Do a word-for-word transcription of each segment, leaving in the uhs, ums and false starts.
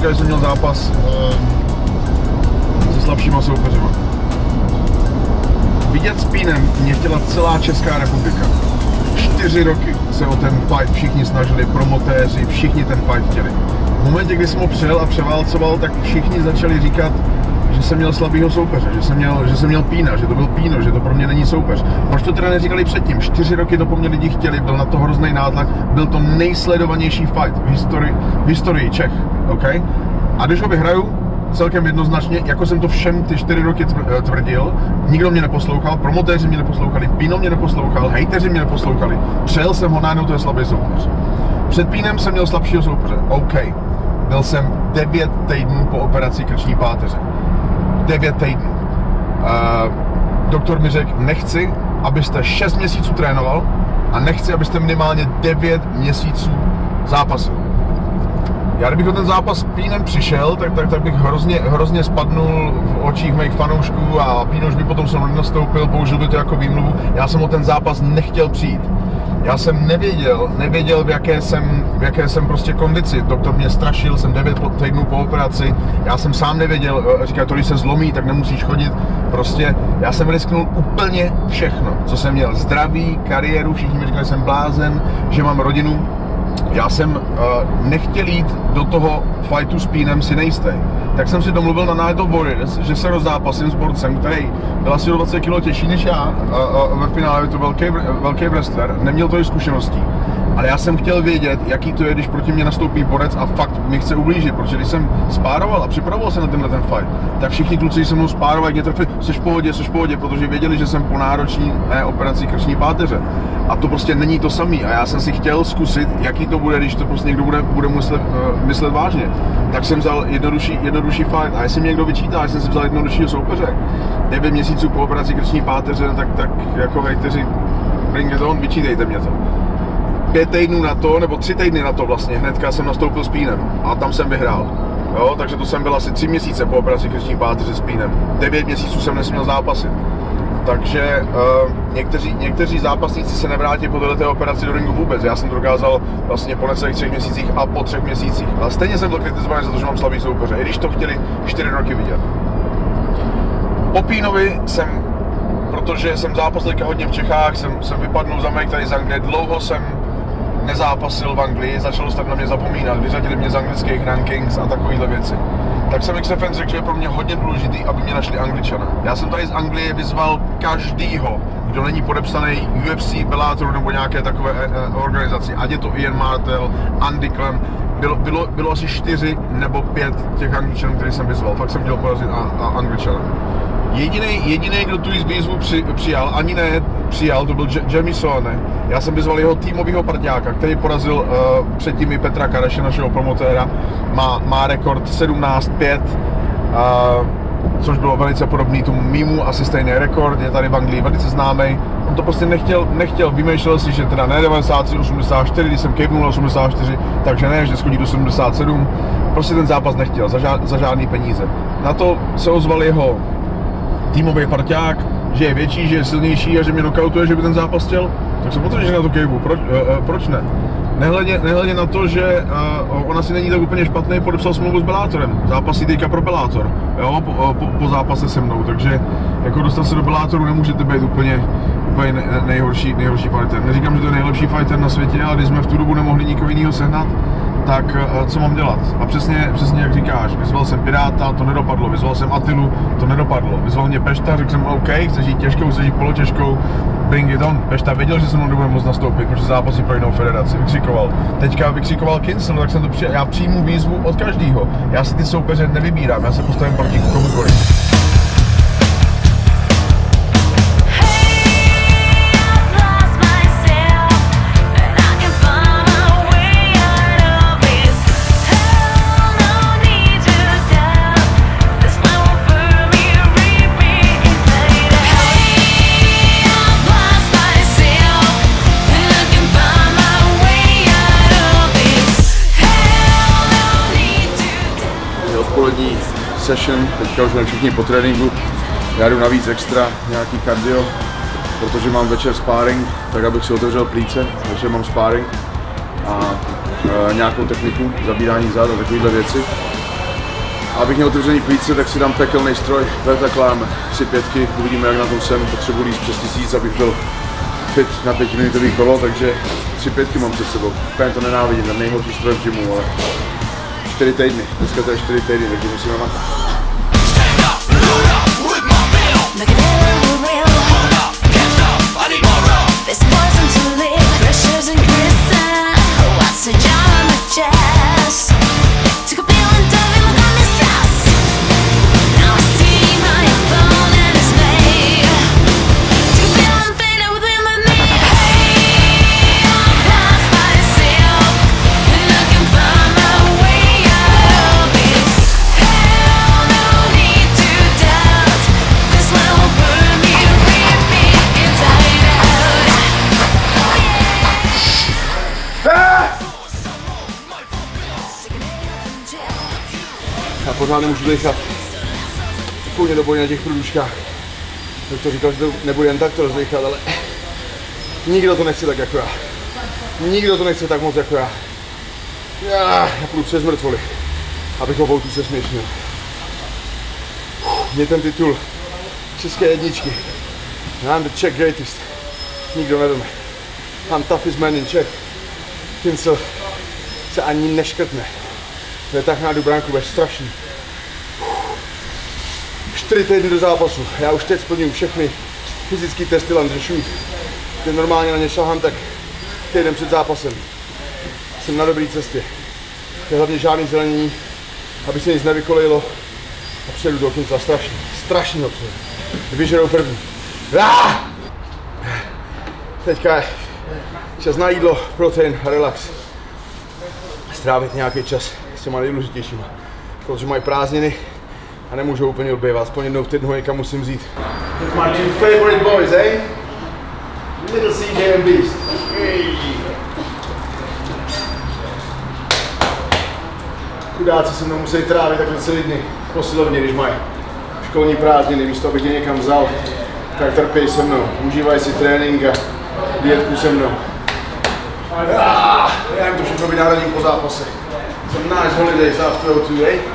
říkal, že jsem měl zápas uh, se slabšíma soupeřima. Vidět s Pínem mě chtěla celá Česká republika. Čtyři roky se o ten fight všichni snažili, promotéři, všichni ten fight chtěli. V momentě, kdy jsem ho přijel a převálcoval, tak všichni začali říkat, že jsem měl slabýho soupeře, že jsem měl, že jsem měl Pína, že to byl Píno, že to pro mě není soupeř. Proč to teda neříkali předtím? Čtyři roky to po mě lidi chtěli, byl na to hrozný nátlak, byl to nejsledovanější fight v historii, v historii Čech, OK? A když ho vyhraju, celkem jednoznačně, jako jsem to všem ty čtyři roky tvrdil, nikdo mě neposlouchal, promotéři mě neposlouchali, Píno mě neposlouchal, hejteři mě neposlouchali, přejel jsem ho, najednou to je slabý soupeř. Před Pínem jsem měl slabšího soupeře, OK. Byl jsem devět týdnů po operaci krční páteře. devět týdnů. Uh, doktor mi řekl, nechci, abyste šest měsíců trénoval a nechci, abyste minimálně devět měsíců zápasil. Já kdybych o ten zápas s Pínem přišel, tak, tak, tak bych hrozně, hrozně spadnul v očích mých fanoušků a Píno už by potom se mnou nenastoupil, použil by to jako výmluvu. Já jsem o ten zápas nechtěl přijít. Já jsem nevěděl, nevěděl v jaké jsem, v jaké jsem prostě kondici. Doktor mě strašil, jsem devět týdnů po operaci. Já jsem sám nevěděl, říkal, to když se zlomí, tak nemusíš chodit. Prostě já jsem risknul úplně všechno, co jsem měl. Zdraví, kariéru, všichni mi říkali, že jsem blázen, že mám rodinu. Já jsem uh, nechtěl jít do toho fightu s Pínem si nejistý. Tak jsem si domluvil na Night of Warriors, že se rozzápasím s borcem, který byl asi o dvacet kilo těžší než já. Uh, uh, ve finále je to velký, velký wrestler, neměl to i zkušeností. Ale já jsem chtěl vědět, jaký to je, když proti mě nastoupí borec a fakt mi chce ublížit, protože když jsem spároval a připravoval se na tenhle ten fight, tak všichni kluci se mnou spárovali, mě trefili, jsi v pohodě, jsi v pohodě, protože věděli, že jsem po náročné eh, operaci krční páteře. A to prostě není to samý. A já jsem si chtěl zkusit, jaký to bude, když to prostě někdo bude, bude myslet, uh, myslet vážně. Tak jsem vzal jednodušší, jednodušší fight. A jestli mě někdo vyčítá, že jsem si vzal jednoduššího soupeře, devět měsíců po operaci krční páteře, tak, tak jako hejteři, bring it on, vyčítejte mě to. Pět týdnů na to, nebo tři týdny na to vlastně, hnedka jsem nastoupil s Pínem a tam jsem vyhrál. Jo, takže to jsem byl asi tři měsíce po operaci krční páteře s Pínem. Devět měsíců jsem nesměl zápasit. Takže uh, někteří, někteří zápasníci se nevrátí po této operaci do ringu vůbec. Já jsem to dokázal vlastně po necelých třech měsících a po třech měsících. Ale stejně jsem byl kritizovaný za to, že mám slabý soupeře, i když to chtěli čtyři roky vidět. Po Pínovi jsem, protože jsem zápasil hodně v Čechách, jsem, jsem vypadnul za mě tady z Anglie, dlouho jsem nezápasil v Anglii, začalo se na mě zapomínat, vyřadili mě z anglických rankings a takovýhle věci. Tak jsem X F N řekl, že je pro mě hodně důležitý, aby mě našli Angličana. Já jsem tady z Anglie vyzval každýho, kdo není podepsaný U F C, Bellator nebo nějaké takové eh, organizaci, ať je to Ian Martel, Andy Clem, bylo, bylo, bylo asi čtyři nebo pět těch Angličanů, který jsem vyzval, fakt jsem chtěl porazit a, a Angličana. Jediný, jediný, kdo tu výzvu při, přijal, ani ne přijal, to byl Jamie Soane. Já jsem vyzval jeho týmového parťáka, který porazil uh, předtím i Petra Kareše, našeho promotéra. Má, má rekord sedmnáct pět, uh, což bylo velice podobný tomu mýmu, asi stejný rekord, je tady v Anglii velice známý. On to prostě nechtěl, nechtěl, vymýšlel si, že teda ne devadesát tři, osmdesát čtyři, když jsem kejvnul osmdesát čtyři, takže ne, že schodí do sedmdesát sedm. Prostě ten zápas nechtěl, za, žád, za žádný peníze. Na to se ozval jeho týmový parťák, že je větší, že je silnější a že mě knockoutuje, že by ten zápas chtěl, tak jsem potřeboval, že na to kejvu, proč, uh, uh, proč ne? Nehledě, nehledě na to, že uh, on asi není tak úplně špatný, podepsal smlouvu s Bellatorem, zápasí teďka pro Bellator, jo, po, po, po zápase se mnou, takže jako dostat se do Bellatoru nemůžete být úplně, úplně nejhorší, nejhorší fighter. Neříkám, že to je nejlepší fighter na světě, ale když jsme v tu dobu nemohli nikoho jiného sehnat, tak co mám dělat? A přesně, přesně jak říkáš, vyzval jsem Piráta, to nedopadlo, vyzval jsem Atilu, to nedopadlo, vyzval mě Pešta, řekl jsem OK, chceš jít těžkou, chceš jít polotěžkou, bring it on. Pešta věděl, že se mnou nebude moct nastoupit, protože zápasí pro jinou federaci, vykřikoval. Teďka vykřikoval Kinsel, tak jsem to přijal, já přijmu výzvu od každého. Já si ty soupeře nevybírám, já se postavím proti komukoliv. Odpolední session, teďka už jsme všichni po tréninku, já jdu navíc extra nějaký kardio, protože mám večer sparring, tak abych si otevřel plíce, večer mám sparring a e, nějakou techniku, zabírání zad a takovéhle věci. A abych měl otevřený plíce, tak si dám pekelný stroj, Vertaklám, tři pětky, uvidíme, jak na tom jsem, potřebuji líst přes tisíc, abych byl fit na pětiminutový kolo, takže tři pětky mám před sebou. Úplně to nenávidím, ten nejhorší stroj v gymu, ale čtyři týdny, dneska to je čtyři týdny, takže musíme makat. Já pořád nemůžu dechat půjde do boje na těch průduškách. Doktor říkal, že to nebude jen tak to rozdechat, ale nikdo to nechce tak jako já. Nikdo to nechce tak moc jako já. Já, já půjdu přes mrtvoly, abych ho Voutu se směšnil. Mě ten titul české jedničky. I'm the Czech greatest. Nikdo nevíme. I'm toughest man in Czech. Tím se, se ani neškrtne. Tak na bránku bude strašný. Čtyři týdny do zápasu. Já už teď splním všechny fyzické testy Landry Shoot. Když normálně na ně šahám, tak týden před zápasem. Jsem na dobré cestě. Je hlavně žádný zranění, aby se nic nevykolejilo. A přejdu do konce strašný. Strašný ho přejdu. Vyžerou první. Ah! Teďka je čas na jídlo, protein a relax. Strávit nějaký čas s těma nejdůležitějšíma, protože mají prázdniny a nemůžou úplně odbývat, aspoň jednou v týdnu ho někam musím vzít. That's my two favorite boys, eh? Little C J and Beast. Hey. Chudáci se mnou musí trávit takhle celý dny posilovně, když mají školní prázdniny, místo abych je někam vzal, tak trpějí se mnou, užívají si trénink a dietku se mnou. Ah, já jim to všechno vynahradím po zápase. Some nice holidays after O two, eh?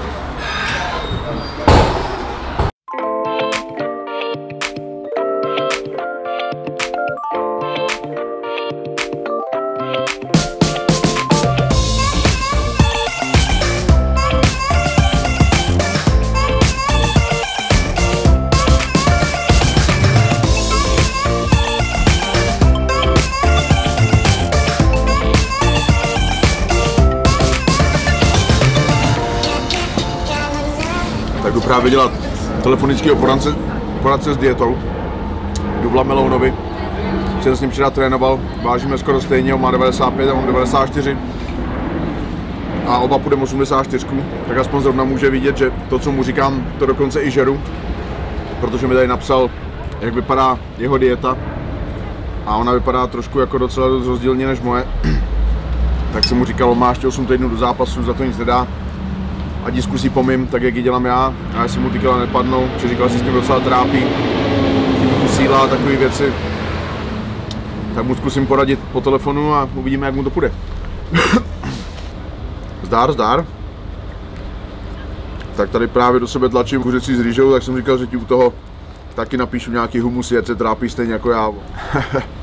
Tak jdu právě dělat telefonického poradce, poradce s dietou. Jdu v Lamelounovi, jsem s ním včera trénoval, vážíme skoro stejně, on má devadesát pět a mám devadesát čtyři. A oba půjdeme osmdesát čtyři, tak aspoň zrovna může vidět, že to, co mu říkám, to dokonce i žeru. Protože mi tady napsal, jak vypadá jeho dieta. A ona vypadá trošku jako docela dost rozdílně než moje. Tak jsem mu říkal, on má ještě osm týdnů do zápasu, za to nic nedá. Ať ji zkusí po mým, tak jak ji dělám já, a jestli mu ty kila nepadnou, že říkal, že si s tím docela trápí, síla a takové věci, tak mu zkusím poradit po telefonu a uvidíme, jak mu to půjde. Zdár, zdár. Tak tady právě do sebe tlačím kuřecí s rýžou, tak jsem říkal, že ti u toho taky napíšu nějaký humusy, ať se trápí stejně jako já.